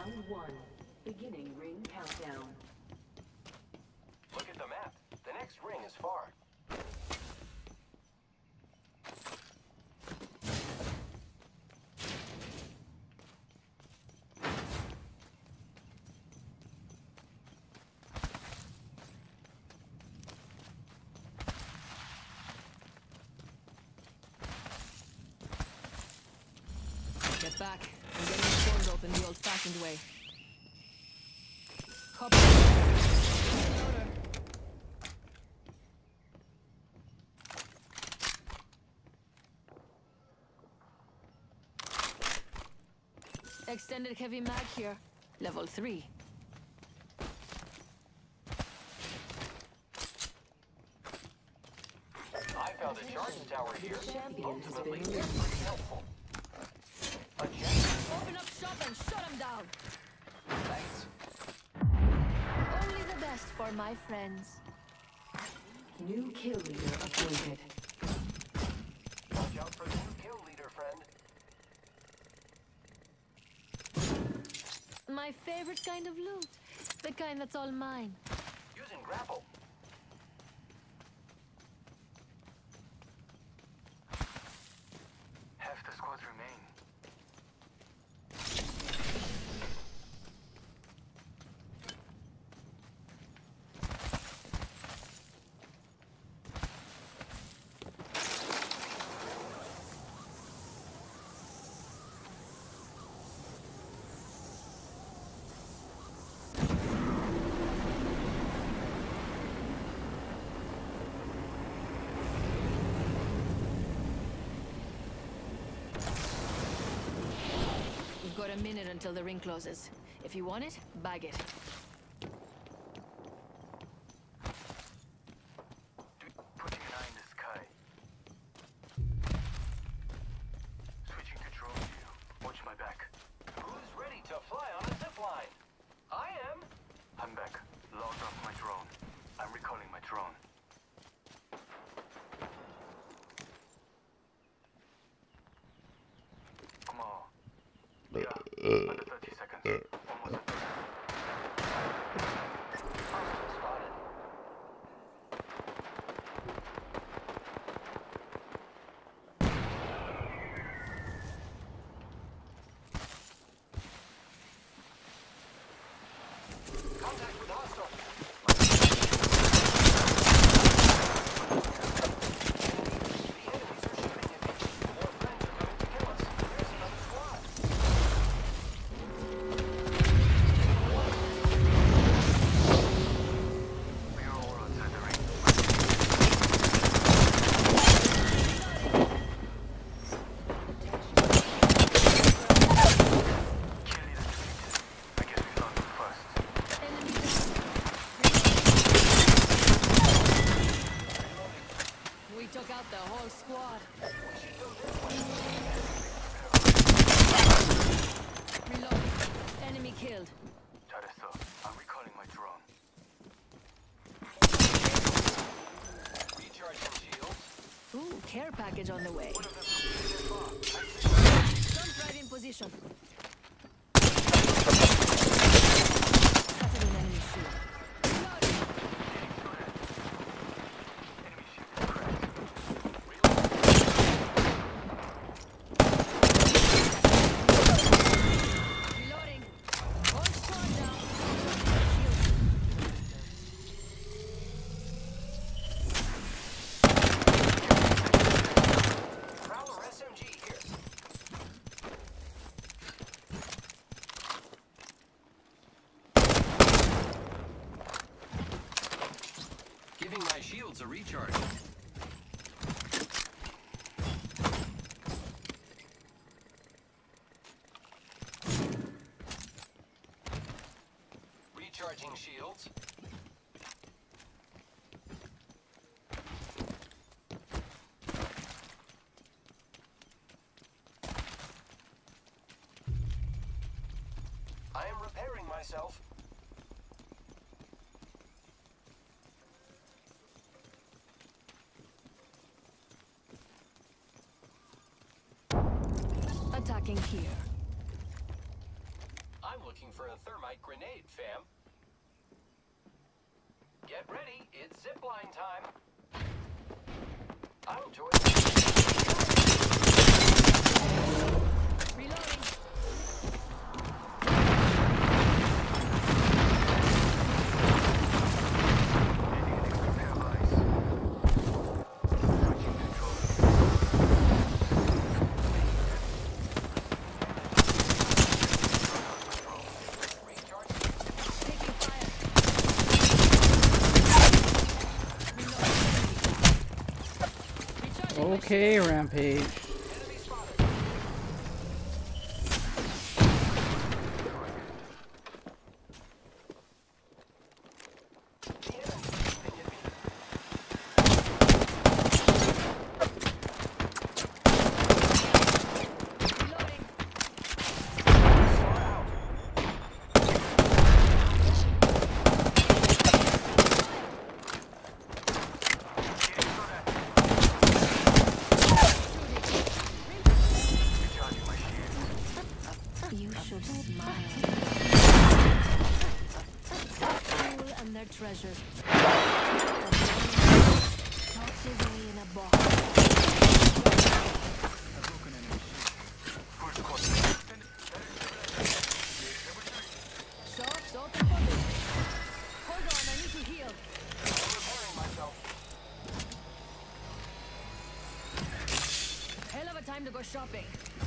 Round 1. Beginning ring countdown. Look at the map. The next ring is far. Get back. I'm getting the doors open the old-fashioned way. Copy. Loader. Extended heavy mag here. Level 3. I found a charge tower here. Champion has Ultimately, been they're released. pretty helpful. A jet? Open up shop and shut them down. Thanks. Only the best for my friends. New kill leader appointed. Watch out for the new kill leader, friend. My favorite kind of loot. The kind that's all mine. Using grapple. Half the squad remain. We've got a minute until the ring closes. If you want it, bag it. Putting an eye in the sky. Switching to drone view. Watch my back. Who's ready to fly on a zip line? I am. I'm back. Logged off my drone. I'm recalling my drone. Come on. Yeah, under 30 seconds. Almost at Hostile spotted. Contact with hostile. The enemies are shooting at me. More friends are coming to kill us. There's another squad. We are all outside the ring. Kill leader defeated. I guess we found them first. We took out the whole squad. Reload. Enemy killed. Taresto, I'm recalling my drone. Recharging shields. Ooh, care package on the way. One of them completed their bomb. Jump right in position. That's an enemy shield. Reload. Enemy shield is cracked. Reloading. All squad down. Prowler SMG here. Giving my shields a recharge. Recharging shields. I am repairing myself. Attacking here. I'm I'm looking for a thermite grenade, fam. Get ready, it's zipline time. I'll join you. Reloading. Taking fire. Recharging my Okay, Rampage. Enemy spotted. The enemy shooting at me. reloading. Recharging my shield. You should smile. Fool and their treasures. Torches away in a box. Full squad. Shops open for me. Hold on, I need to heal. Repairing myself. Hell of a time to go shopping.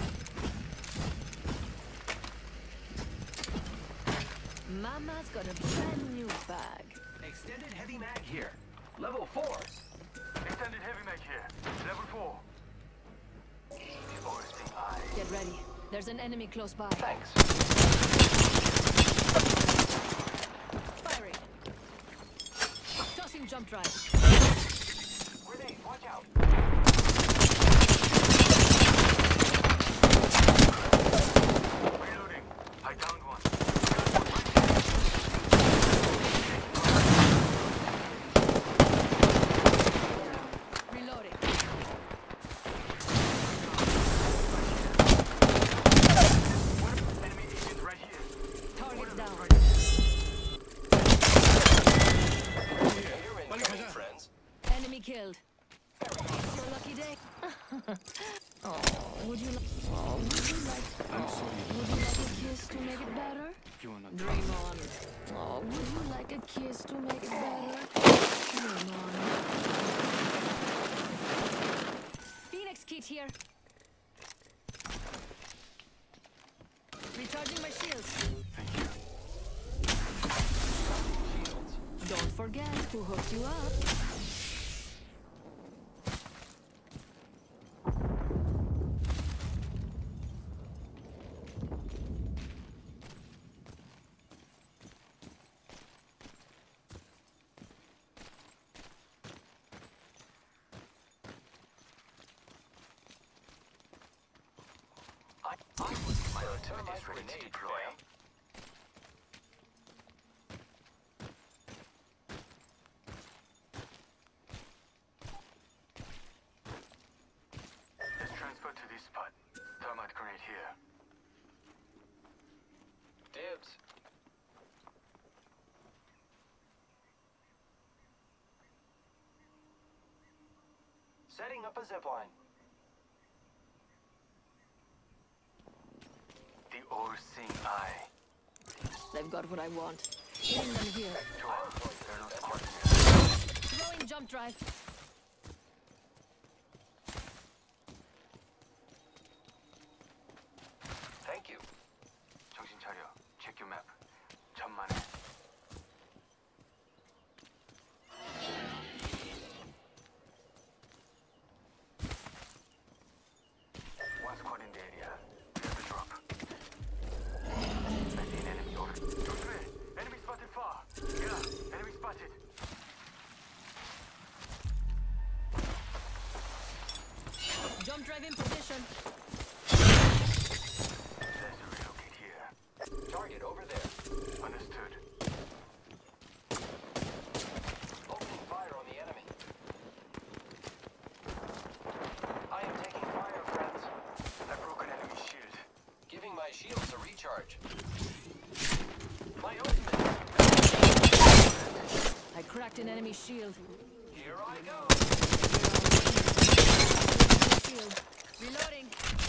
Mama's got a brand new bag. Extended heavy mag here. Level 4. Extended heavy mag here. Level 4. The Orsting Eye. Get ready. There's an enemy close by. Thanks. Firing. Tossing jump drive. Grenade, watch out. Reloading. I downed one. Reloading. Enemy agent right here. Target down. You're incoming, friends. Enemy killed. Your lucky day. Oh, would you like? Oh, would you like? Would you like a kiss to make it better? Dream on. Oh, would you like a kiss to make it better? Dream on. Phoenix kit here. Recharging my shields. Thank you. Don't forget to hook you up. I'm looking for a thermite grenade, fam. Let's transfer to this spot. Thermite grenade here. Dibs. Setting up a zipline. The Orsing Eye. They've got what I want. Hitting them here. Throwing jump drive. Thank you. 정신 차려. Check your map. 천만에. One squad in the area. There's a drop. I see an enemy over. Enemy spotted far. Yeah, enemy spotted. Jump drive in position. There's a relocate here. Target over there. Understood. Opening fire on the enemy. I am taking fire, friends. I broke an enemy shield. Giving my shields a recharge. My ultimate. I cracked an enemy shield. Here I go. Shield. Reloading.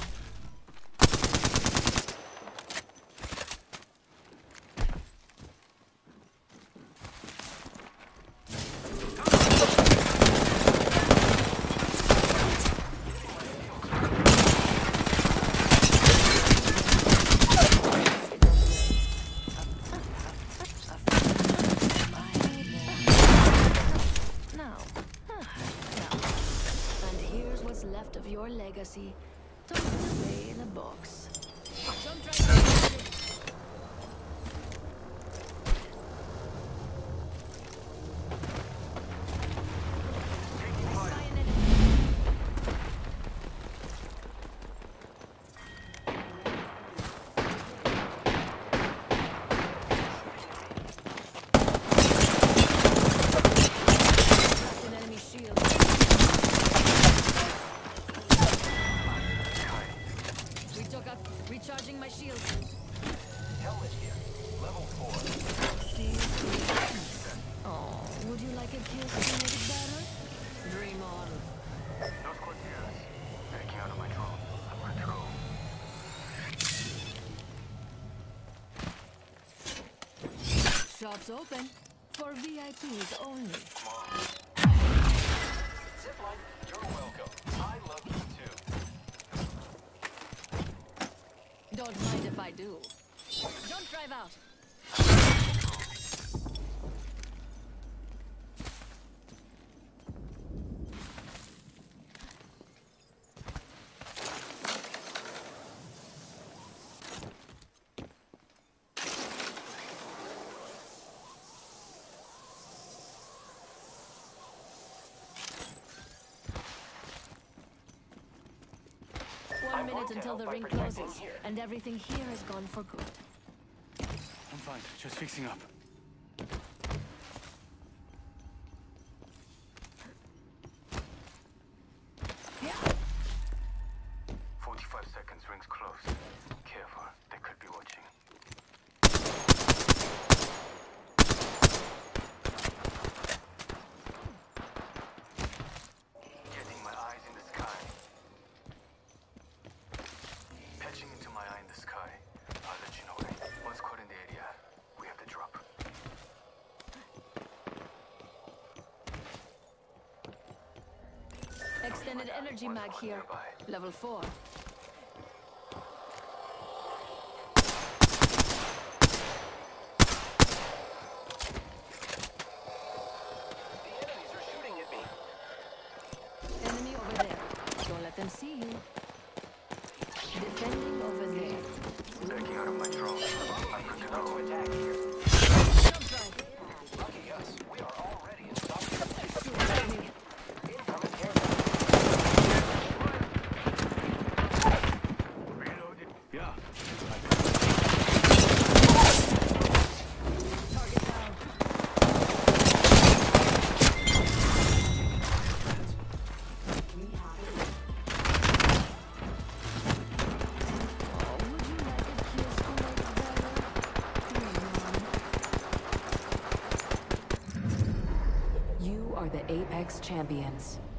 Left of your legacy, tucked away in a box. Don't try to recharging my shield. Helmet here. Level 4. Oh, would you like a kiss to make it better? Dream on. Those Cortez. Backing out of my drone. I'm good to go. Shops open. For VIPs only. Zipline, you're welcome. I love you too. Don't mind if I do. Don't drive out. 1 minute until the ring closes, and everything here is gone for good. I'm fine, just fixing up. Yeah. 45 seconds, rings close. Careful, they could be watching. Getting my eyes in the sky. Patching into my eye in the sky. I'll let you know. Once caught in the area, we have to drop. Extended energy mag here. Level 4. The enemies are shooting at me. Enemy over there. Don't let them see you. Defending over there. Backing out of my drone. I'm good to go. Attack here. Jump drive. Lucky us. We are already in stock. Shoot at me. Incoming care. Reloaded. Yeah. Target down. Oh, would you like a kiss to make it better? You are the Apex Champions.